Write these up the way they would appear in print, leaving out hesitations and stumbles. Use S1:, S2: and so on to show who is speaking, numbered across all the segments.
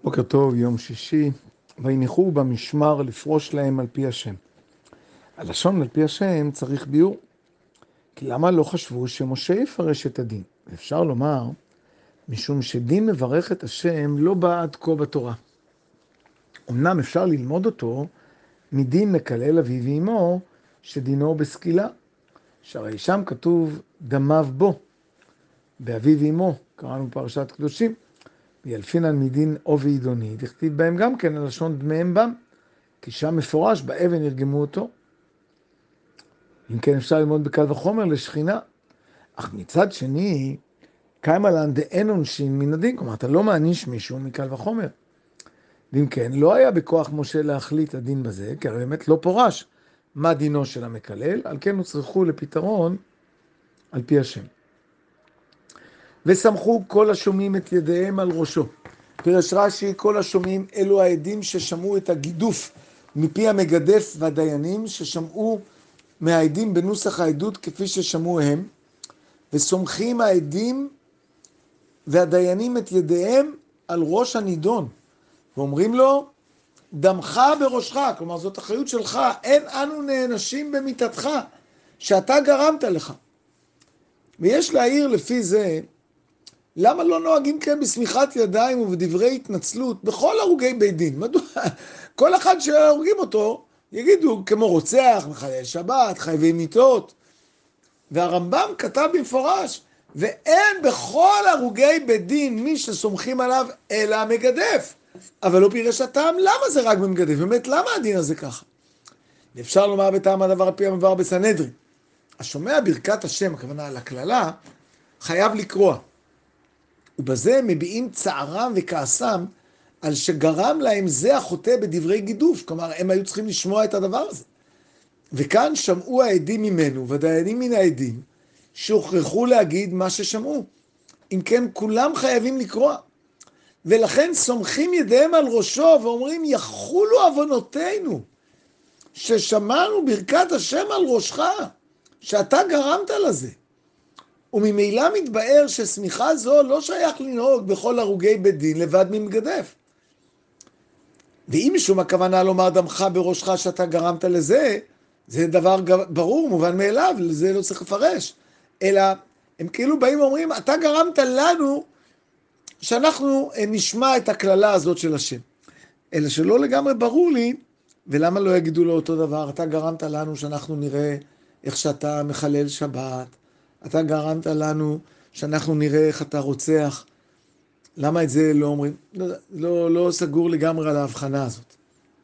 S1: בוקר טוב, יום שישי, וינחו במשמר לפרוש להם על פי השם. הלשון על פי השם צריך ביור. כי למה לא חשבו שמשה יפרש את הדין? אפשר לומר, משום שדין מברך את השם לא בא עד כה בתורה. אמנם אפשר ללמוד אותו מדין מקלל אביו ואמו, שדינו בסקילה. שהרי שם כתוב דמיו בו, באביו ואמו, קראנו פרשת קדושים. וילפינן מדין אובי עידוני, תכתיב בהם גם כן הלשון דמיהם בם, כי שם מפורש באבן ירגמו אותו. אם כן אפשר ללמוד בקל וחומר לשכינה, אך מצד שני, קיימה לן דאין עונשין מן הדין, כלומר אתה לא מעניש מישהו מקל וחומר. ואם כן, לא היה בכוח משה להחליט הדין בזה, כי הרי באמת לא פורש מה דינו של המקלל, על כן הוצרכו לפתרון על פי השם. וסמכו כל השומעים את ידיהם על ראשו. פירש רש"י, כל השומעים אלו העדים ששמעו את הגידוף מפי המגדף והדיינים, ששמעו מהעדים בנוסח העדות כפי ששמעו הם, וסומכים העדים והדיינים את ידיהם על ראש הנידון, ואומרים לו, דמך בראשך, כלומר זאת אחריות שלך, אין אנו נענשים במיתתך, שאתה גרמת לך. ויש להעיר לפי זה, למה לא נוהגים כן בסמיכת ידיים ובדברי התנצלות בכל הרוגי בית דין? מדוע? כל אחד שהורגים אותו יגידו כמו רוצח, מחלל שבת, חייבי מיתות. והרמב"ם כתב במפורש, ואין בכל הרוגי בית דין מי שסומכים עליו אלא המגדף. אבל לא פירש הטעם, למה זה רק במגדף? באמת, למה הדין הזה ככה? אפשר לומר בטעם הדבר על פי המבואר בסנהדרין. השומע ברכת השם, הכוונה על הכללה, חייב לקרוע. ובזה מביעים צערם וכעסם על שגרם להם זה החוטא בדברי גידוף. כלומר, הם היו צריכים לשמוע את הדבר הזה. וכאן שמעו העדים ממנו והדיינים מן העדים שהוכרחו להגיד מה ששמעו. אם כן, כולם חייבים לקרוע. ולכן סומכים ידיהם על ראשו ואומרים, יחולו עוונותינו, ששמענו ברכת השם על ראשך, שאתה גרמת לזה. וממילא מתבאר שסמיכה זו לא שייך לנהוג בכל הרוגי בית דין לבד ממגדף. ואם משום הכוונה לומר דמך בראשך שאתה גרמת לזה, זה דבר ברור, מובן מאליו, לזה לא צריך לפרש. אלא הם כאילו באים ואומרים, אתה גרמת לנו שאנחנו נשמע את הכללה הזאת של השם. אלא שלא לגמרי ברור לי, ולמה לא יגידו לו אותו דבר, אתה גרמת לנו שאנחנו נראה איך שאתה מחלל שבת, אתה גרמת לנו שאנחנו נראה איך אתה רוצח. למה את זה לא אומרים? לא סגור לגמרי על ההבחנה הזאת.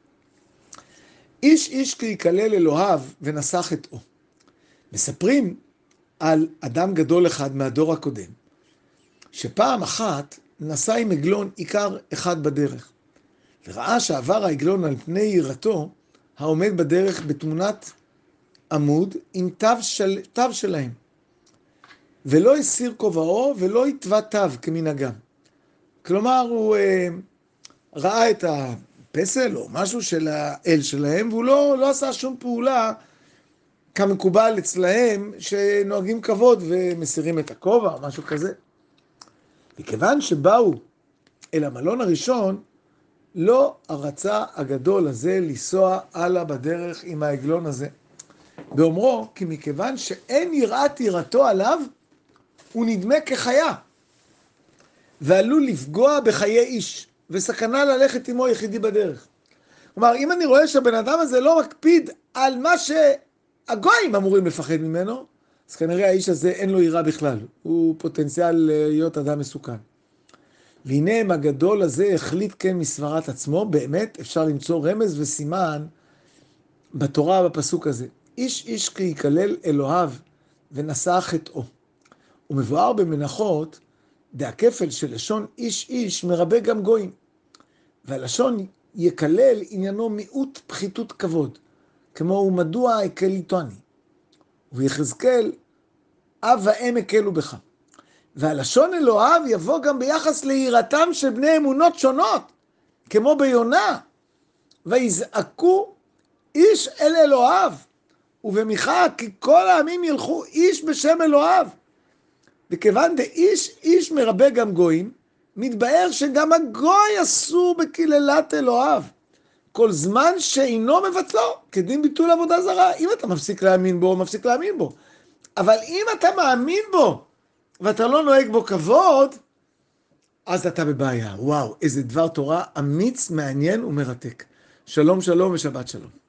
S1: איש איש כי יקלל אלוהיו ונשא חטאו. מספרים על אדם גדול אחד מהדור הקודם, שפעם אחת נסע עם עגלון עיקר אחד בדרך, וראה שעבר העגלון על פני ירתו העומד בדרך בתמונת עמוד עם תו שלהם. ולא הסיר כובעו ולא התווה תו כמנהגם. כלומר, הוא ראה את הפסל או משהו של האל שלהם, והוא לא עשה שום פעולה כמקובל אצלהם, שנוהגים כבוד ומסירים את הכובע או משהו כזה. וכיוון שבאו אל המלון הראשון, לא הרצה הגדול הזה לנסוע הלאה בדרך עם העגלון הזה. באומרו, כי מכיוון שאין יראת יראתו עליו, הוא נדמה כחיה, ועלול לפגוע בחיי איש, וסכנה ללכת עמו יחידי בדרך. כלומר, אם אני רואה שהבן אדם הזה לא מקפיד על מה שהגויים אמורים לפחד ממנו, אז כנראה האיש הזה אין לו יראה בכלל, הוא פוטנציאל להיות אדם מסוכן. והנה הגדול הזה החליט כן מסברת עצמו, באמת אפשר למצוא רמז וסימן בתורה בפסוק הזה. איש איש כי יקלל אלוהיו ונשא חטאו. ומבואר במנחות, דהכפל של לשון איש איש מרבה גם גויים. והלשון יקלל עניינו מיעוט פחיתות כבוד, כמו ומדוע הקליתוני. ויחזקאל, אב ואם הקלו בך. והלשון אלוהיו יבוא גם ביחס ליראתם של בני אמונות שונות, כמו ביונה. ויזעקו איש אל אלוהיו, ובמיכה כי כל העמים ילכו איש בשם אלוהיו. וכיוון דאיש איש מרבה גם גויים, מתבאר שגם הגוי אסור בקללת אלוהיו, כל זמן שאינו מבטלו, כדין ביטול עבודה זרה. אם אתה מפסיק להאמין בו, מפסיק להאמין בו. אבל אם אתה מאמין בו, ואתה לא נוהג בו כבוד, אז אתה בבעיה. וואו, איזה דבר תורה אמיץ, מעניין ומרתק. שלום שלום ושבת שלום.